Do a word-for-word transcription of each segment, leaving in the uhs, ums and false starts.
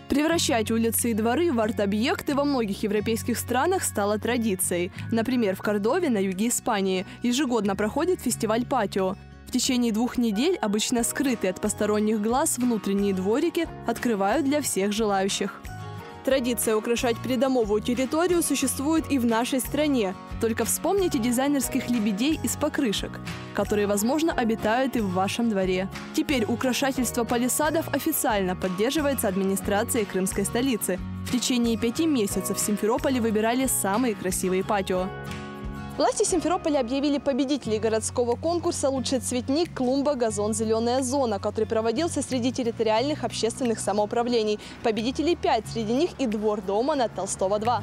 Превращать улицы и дворы в арт-объекты во многих европейских странах стало традицией. Например, в Кордове, на юге Испании, ежегодно проходит фестиваль «Патио». В течение двух недель обычно скрытые от посторонних глаз внутренние дворики открывают для всех желающих. Традиция украшать придомовую территорию существует и в нашей стране. Только вспомните дизайнерских лебедей из покрышек, которые, возможно, обитают и в вашем дворе. Теперь украшательство палисадов официально поддерживается администрацией крымской столицы. В течение пяти месяцев в Симферополе выбирали самые красивые патио. Власти Симферополя объявили победителей городского конкурса «Лучший цветник, клумба, газон, зеленая зона», который проводился среди территориальных общественных самоуправлений. Победителей пять, среди них и двор дома на Толстого два.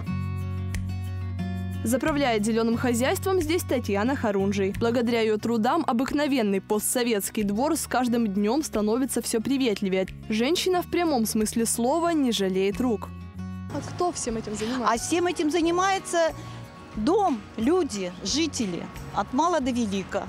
Заправляет зеленым хозяйством здесь Татьяна Харунжий. Благодаря ее трудам обыкновенный постсоветский двор с каждым днем становится все приветливее. Женщина в прямом смысле слова не жалеет рук. А кто всем этим занимается? А всем этим занимается дом, люди, жители, от мала до велика.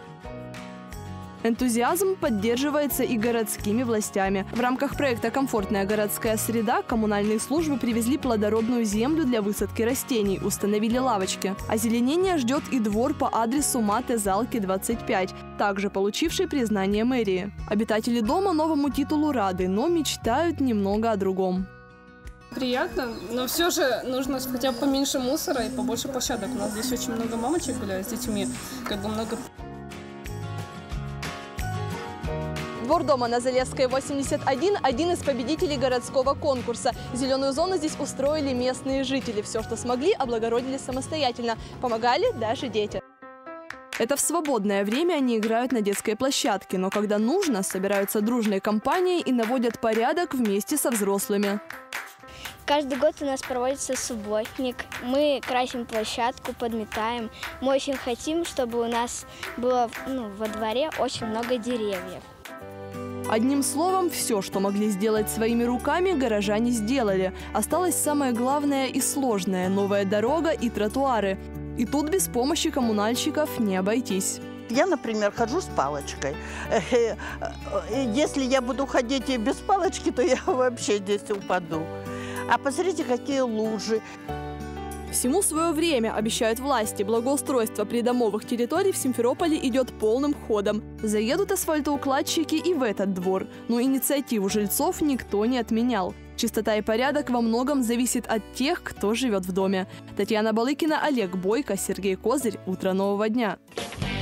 Энтузиазм поддерживается и городскими властями. В рамках проекта «Комфортная городская среда» коммунальные службы привезли плодородную землю для высадки растений, установили лавочки. Озеленение ждет и двор по адресу Мате Залки, двадцать пять, также получивший признание мэрии. Обитатели дома новому титулу рады, но мечтают немного о другом. Приятно, но все же нужно хотя бы поменьше мусора и побольше площадок. У нас здесь очень много мамочек гуляют с детьми, как бы много. Двор дома на Залесской, восемьдесят один – один из победителей городского конкурса. Зеленую зону здесь устроили местные жители. Все, что смогли, облагородили самостоятельно. Помогали даже дети. Это в свободное время они играют на детской площадке, но когда нужно, собираются дружной компанией и наводят порядок вместе со взрослыми. Каждый год у нас проводится субботник. Мы красим площадку, подметаем. Мы очень хотим, чтобы у нас было ну, во дворе очень много деревьев. Одним словом, все, что могли сделать своими руками, горожане сделали. Осталось самое главное и сложное – новая дорога и тротуары. И тут без помощи коммунальщиков не обойтись. Я, например, хожу с палочкой. Если я буду ходить без палочки, то я вообще здесь упаду. А посмотрите, какие лужи. Всему свое время, обещают власти. Благоустройство придомовых территорий в Симферополе идет полным ходом. Заедут асфальтоукладчики и в этот двор. Но инициативу жильцов никто не отменял. Чистота и порядок во многом зависит от тех, кто живет в доме. Татьяна Балыкина, Олег Бойко, Сергей Козырь. Утро нового дня.